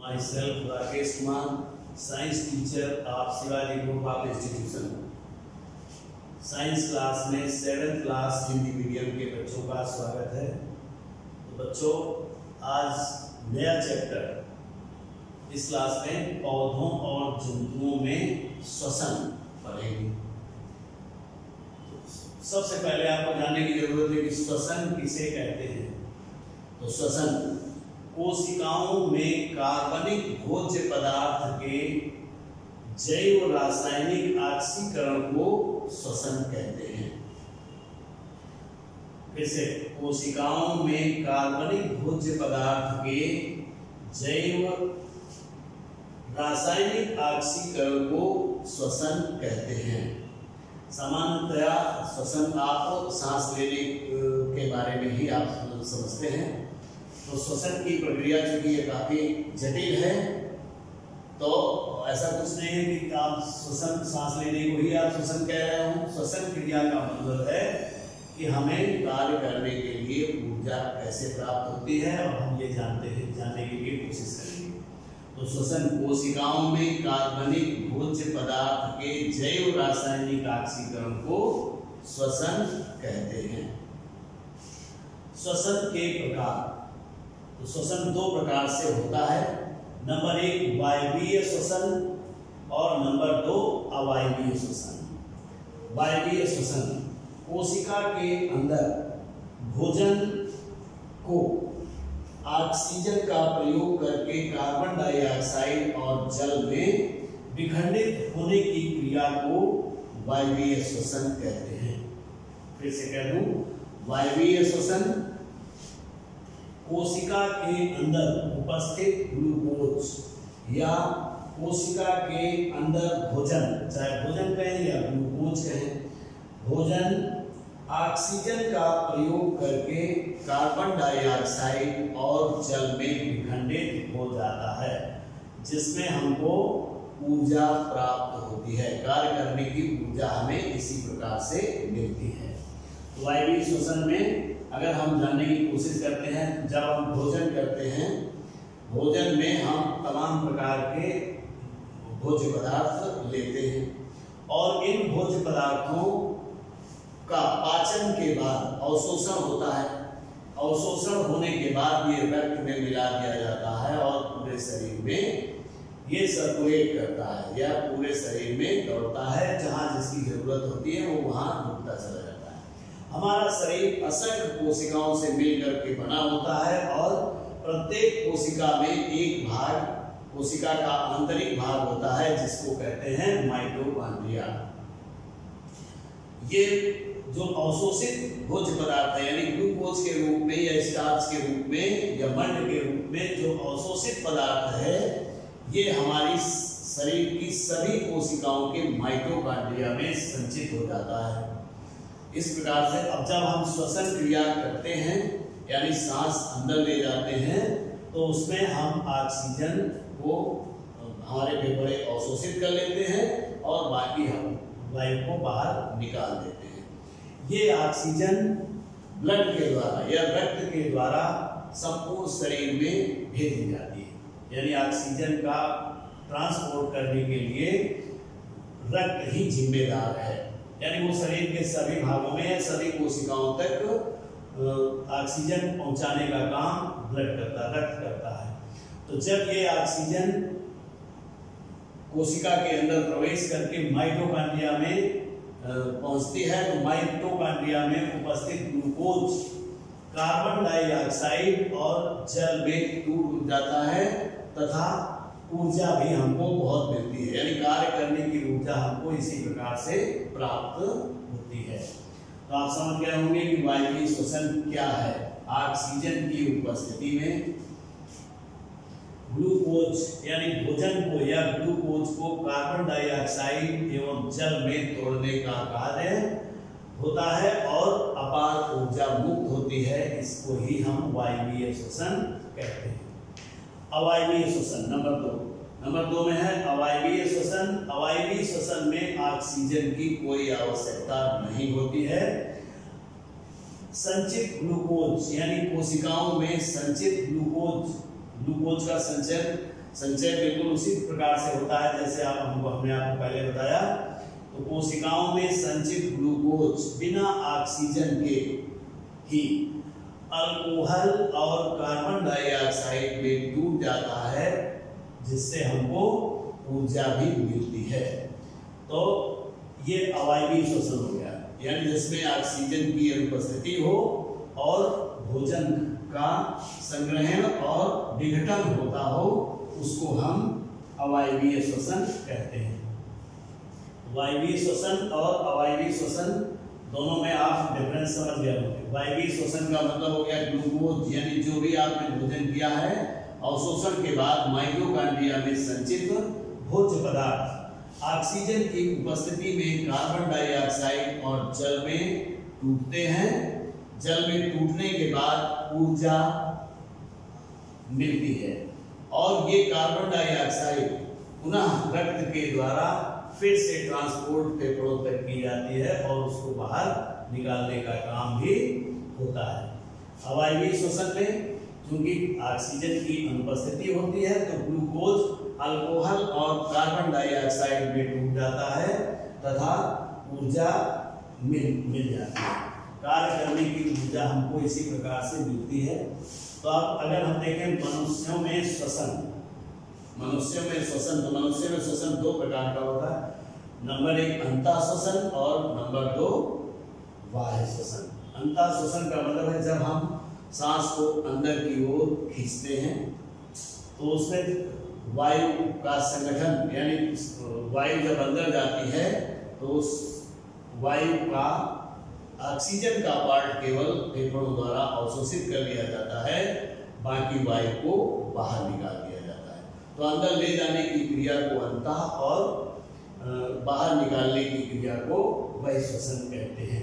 myself Rakesh Kumar, science teacher of Shivaji Group of Institution। Science class में 7th क्लास हिंदी मीडियम के बच्चों का स्वागत है। तो बच्चों, आज नया चैप्टर इस क्लास में पौधों और जंतुओं में श्वसन पढ़ेंगे। सबसे पहले आपको जानने की जरूरत है कि श्वसन किसे कहते हैं। तो श्वसन कोशिकाओं में कार्बनिक भोज्य पदार्थ के जैव रासायनिक ऑक्सीकरण को श्वसन कहते हैं। फिर से, कोशिकाओं में कार्बनिक भोज्य पदार्थ के जैव रासायनिक ऑक्सीकरण को श्वसन कहते हैं। सामान्यतया श्वसन आप सांस लेने के बारे में ही आप समझते हैं। तो श्वसन की प्रक्रिया चूंकि ये काफी जटिल है, तो ऐसा कुछ नहीं है कि आप श्वसन सांस लेने को ही आप श्वसन कह रहे हो। श्वसन क्रिया का मतलब है कि हमें कार्य करने के लिए ऊर्जा कैसे प्राप्त होती है, और हम ये जानने के लिए कोशिश करेंगे। तो श्वसन कोशिकाओं में कार्बनिक भोज्य पदार्थ के जैव रासायनिक ऑक्सीकरण को श्वसन कहते हैं। श्वसन के प्रकार, तो श्वसन 2 प्रकार से होता है। नंबर 1 वायवीय श्वसन और नंबर 2 अवायवीय श्वसन। वायवीय श्वसन कोशिका के अंदर भोजन को ऑक्सीजन का प्रयोग करके कार्बन डाइऑक्साइड और जल में विखंडित होने की क्रिया को वायवीय श्वसन कहते हैं। फिर से कह दूं, वायवीय श्वसन कोशिका के अंदर उपस्थित ग्लूकोज या कोशिका के अंदर भोजन, चाहे भोजन कहें या ग्लूकोज कहें, भोजन ऑक्सीजन का प्रयोग करके कार्बन डाइऑक्साइड और जल में विखंडित हो जाता है, जिसमें हमको ऊर्जा प्राप्त होती है। कार्य करने की ऊर्जा हमें इसी प्रकार से मिलती है। वायवीय श्वसन में अगर हम जानने की कोशिश करते हैं, जब हम भोजन करते हैं, भोजन में हम तमाम प्रकार के भोज्य पदार्थ लेते हैं, और इन भोज्य पदार्थों का पाचन के बाद अवशोषण होता है। अवशोषण होने के बाद ये रक्त में मिला दिया जाता है और पूरे शरीर में ये सर्कुलेट करता है या पूरे शरीर में दौड़ता है। जहाँ जिसकी जरूरत होती है वो वहाँ रुकता चला जाता है। हमारा शरीर असंख्य कोशिकाओं से मिलकर के बना होता है, और प्रत्येक कोशिका में एक भाग, कोशिका का आंतरिक भाग होता है जिसको कहते हैं माइटोकॉन्ड्रिया। ये जो अवशोषित भोज्य पदार्थ है, यानी ग्लूकोज के रूप में या स्टार्च के रूप में या मंड के रूप में जो अवशोषित पदार्थ है, ये हमारी शरीर की सभी कोशिकाओं के माइटोकॉन्ड्रिया में संचित हो जाता है। इस प्रकार से अब जब हम श्वसन क्रिया करते हैं, यानी सांस अंदर ले जाते हैं, तो उसमें हम ऑक्सीजन को हमारे फेफड़े अवशोषित कर लेते हैं और बाकी हम वायु को बाहर निकाल देते हैं। ये ऑक्सीजन ब्लड के द्वारा या रक्त के द्वारा संपूर्ण शरीर में भेजी जाती है, यानी ऑक्सीजन का ट्रांसपोर्ट करने के लिए रक्त ही जिम्मेदार है। यानी वो शरीर के सभी भागों में, सभी कोशिकाओं तक ऑक्सीजन पहुंचाने का काम ब्लड करता, रक्त करता है। तो जब ये ऑक्सीजन कोशिका के अंदर प्रवेश करके माइटोकॉन्ड्रिया में पहुंचती है, तो माइटोकॉन्ड्रिया में उपस्थित ग्लूकोज कार्बन डाइऑक्साइड और जल में टूट जाता है, तथा ऊर्जा भी हमको बहुत मिलती है, यानी कार्य करने की ऊर्जा हमको इसी प्रकार से प्राप्त होती है। तो आप समझ गए होंगे कि वायवीय श्वसन क्या है। ऑक्सीजन की उपस्थिति में ग्लूकोज यानी भोजन को या ग्लूकोज को कार्बन डाइऑक्साइड एवं जल में तोड़ने का कार्य होता है और अपार ऊर्जा मुक्त होती है। इसको ही हम वायवीय श्वसन कहते हैं। अवायवीय श्वसन नंबर 2 में है अवायवीय श्वसन। अवायवीय श्वसन में ऑक्सीजन की कोई आवश्यकता नहीं होती है। संचित ग्लूकोज यानी कोशिकाओं में संचित ग्लूकोज का संचयन संचय बिल्कुल उसी प्रकार से होता है जैसे हमने आपको पहले बताया। तो कोशिकाओं में संचित ग्लूकोज बिना ऑक्सीजन के ही अल्कोहल और कार्बन डाइऑक्साइड में टूट जाता है, जिससे हमको ऊर्जा भी मिलती है। तो ये अवायवीय श्वसन हो गया, यानी जिसमें ऑक्सीजन की अनुपस्थिति हो और भोजन का संग्रहण और विघटन होता हो, उसको हम अवायवीय श्वसन कहते हैं। वायवीय श्वसन और अवायवीय श्वसन दोनों में आप डिफरेंस समझ गए होंगे। वायवीय श्वसन का मतलब हो गया ग्लूकोज, यानी जो भी आपने भोजन किया है, अवशोषण के बाद माइटोकॉन्ड्रिया में संचित भोज्य पदार्थ ऑक्सीजन की उपस्थिति में कार्बन डाइऑक्साइड और जल में टूटते हैं। जल में टूटने के बाद ऊर्जा मिलती है और ये कार्बन डाइऑक्साइड पुनः रक्त के द्वारा फिर से ट्रांसपोर्ट फेफड़ों तक की जाती है और उसको बाहर निकालने का काम भी होता है। अवायवीय श्वसन में क्योंकि ऑक्सीजन की अनुपस्थिति होती है तो ग्लूकोज अल्कोहल और कार्बन डाइऑक्साइड में टूट जाता है तथा ऊर्जा मिल जाती है। कार्य करने की ऊर्जा हमको इसी प्रकार से मिलती है। तो अब अगर हम देखें मनुष्यों में श्वसन, तो मनुष्य में श्वसन दो प्रकार का होता है। नंबर 1 अंतः श्वसन और नंबर 2 बाह्य श्वसन। अंतः श्वसन का मतलब है जब हम सांस को अंदर की ओर खींचते हैं तो उसमें वायु का संगठन, यानी वायु जब अंदर जाती है तो उस वायु का ऑक्सीजन का पार्ट केवल फेफड़ों द्वारा अवशोषित कर लिया जाता है, बाकी वायु को बाहर निकाल दिया जाता है। तो अंदर ले जाने की क्रिया को अंतः और बाहर निकालने की क्रिया को बाह्य श्वसन कहते हैं।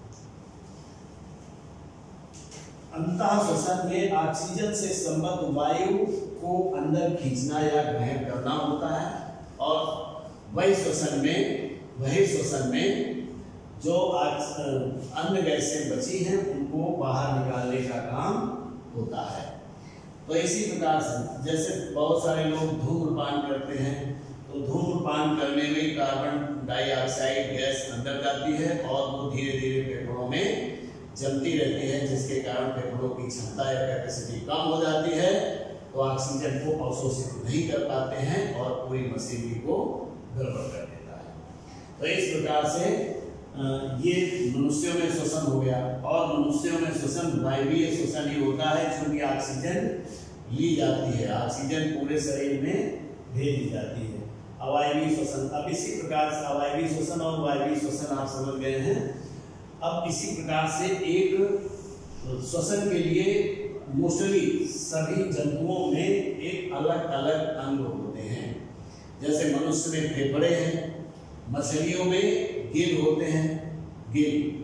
अंतः श्वसन में ऑक्सीजन से संबद्ध वायु को अंदर खींचना या ग्रहण करना होता है और बाह्य श्वसन में जो अन्य गैसें बची हैं उनको बाहर निकालने का काम होता है। तो इसी प्रकार से जैसे बहुत सारे लोग धूम्रपान करते हैं तो धूम्रपान करने में कार्बन डाइऑक्साइड गैस अंदर जाती है और वो धीरे धीरे फेफड़ों में जमती रहती है, जिसके कारण फेफड़ों की क्षमता या कैपेसिटी कम हो जाती है तो ऑक्सीजन को अवशोषित नहीं कर पाते हैं और पूरी मशीनरी को गड़बड़ कर देता है। तो इस प्रकार से ये मनुष्यों में श्वसन हो गया। और मनुष्यों में श्वसन वायवीय श्वसन ही होता है क्योंकि ऑक्सीजन ली जाती है, ऑक्सीजन पूरे शरीर में भेजी जाती है। अवायवीय श्वसन, अब इसी प्रकार से अवायवीय श्वसन और वायवीय श्वसन आप समझ गए हैं। अब इसी प्रकार से एक श्वसन के लिए मोस्टली सभी जंतुओं में एक अलग अलग अंग होते हैं। जैसे मनुष्य में फेफड़े हैं, मछलियों में गिल होते हैं, गिल,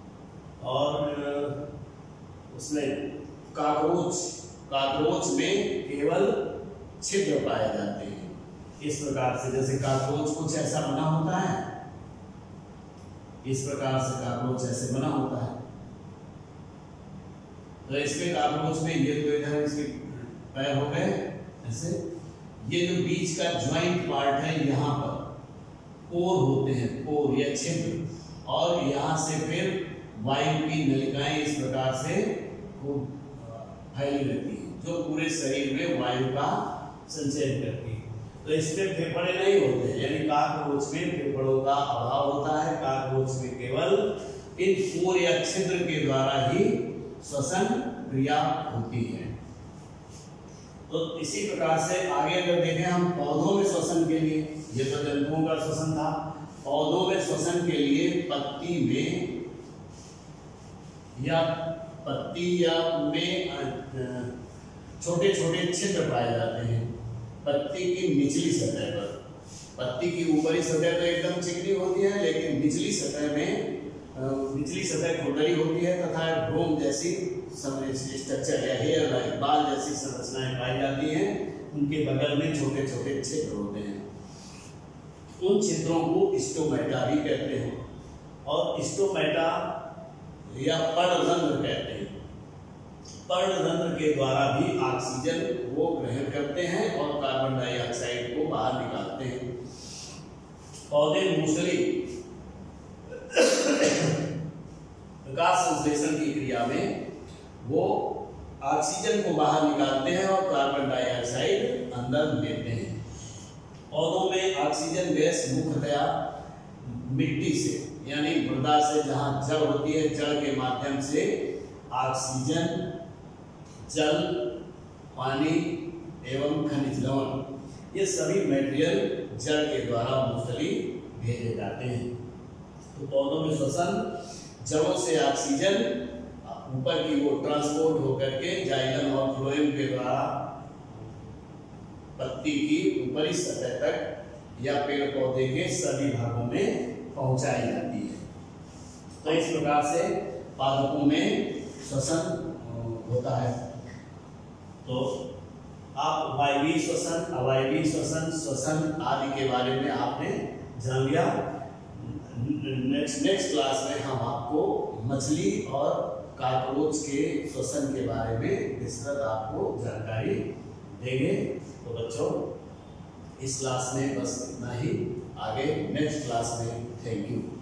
और उसमें काकरोच में केवल छिद्र पाए जाते हैं। इस प्रकार से जैसे काकरोच कुछ ऐसा बना होता है, इस प्रकार से काकरोच ऐसे बना होता है। तो इसमें काकरोच में ये तो इधर इसके पैर हो गए ऐसे, ये जो बीच का ज्वाइंट पार्ट है यहाँ पर पोर होते हैं, पोर या छिद्र, और यहाँ से फिर वायु की नलिकाएं इस प्रकार से फैली रहती है जो पूरे शरीर में वायु का संचयन करती है। तो इसमें फेफड़े नहीं होते, यानी काकरोच में फेफड़ों का अभाव होता है। काकरोच में केवल इन पोर या छिद्र के द्वारा ही श्वसन क्रिया होती है। तो इसी प्रकार से आगे अगर देखें हम पौधों में श्वसन के लिए, ये तो जंतुओं का श्वसन था, पौधों में श्वसन के लिए पत्ती में छोटे छोटे छिद्र पाए जाते हैं। पत्ती की निचली सतह पर, पत्ती की ऊपरी सतह तो एकदम चिकनी होती है, लेकिन निचली सतह खुरदरी होती है तथा भ्रूण जैसी स्ट्रक्चर या हेयर लाइक बाल जैसी संरचनाएं पाई जाती हैं। उनके बगल में छोटे छोटे छिद्र होते हैं, उन छिद्रों को स्टोमेटा भी कहते हैं और स्टोमेटा या पर्णरंध्र कहते हैं। पर्णरंध्र के द्वारा भी ऑक्सीजन को ग्रहण करते हैं और कार्बन डाइऑक्साइड को बाहर निकालते हैं। पौधे मूसली प्रकाश संश्लेषण की क्रिया में वो ऑक्सीजन को बाहर निकालते हैं और कार्बन डाइऑक्साइड अंदर लेते हैं। पौधों में ऑक्सीजन गैस मुख्यतया मिट्टी से यानी मृदा से, जहां जड़ होती है, जड़ के माध्यम से ऑक्सीजन, जल, पानी एवं खनिज लवण ये सभी मटेरियल जड़ के द्वारा मूसली भेजे जाते हैं। तो पौधों में श्वसन जड़ों से ऑक्सीजन ऊपर की ओर ट्रांसपोर्ट होकर के जाइलम और फ्लोएम के द्वारा पत्ती की ऊपरी सतह तक या पेड़ पौधे के सभी भागों में पहुंचाई जाती है। तो इस प्रकार से पादपों में श्वसन होता है। तो आप वायवीय श्वसन, अवायवीय श्वसन, श्वसन आदि के बारे में आपने जान लिया। नेक्स्ट क्लास में हम आपको मछली और कॉकरोच के श्वसन के बारे में विस्तृत आपको जानकारी देंगे। तो बच्चों इस क्लास में बस इतना ही, आगे नेक्स्ट क्लास में। Thank you.